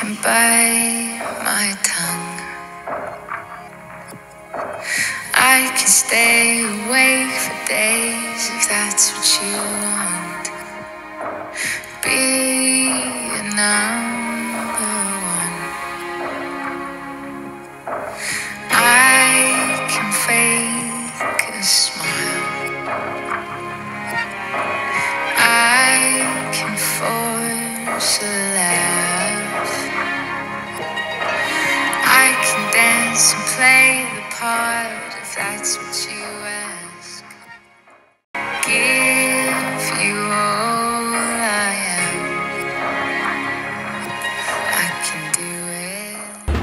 can bite my tongue. I can stay awake for days if that's what you want. Be a number one. I can fake a smile. I can force a laugh. I can dance and play the part if that's what you ask. Give you all I am. I can do it.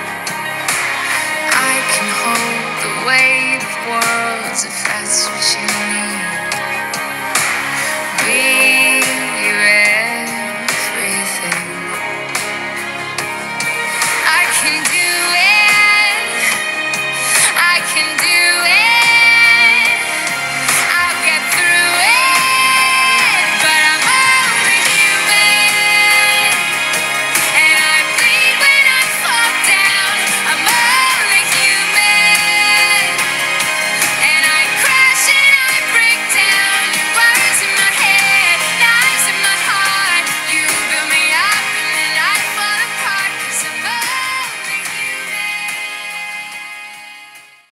If that's what you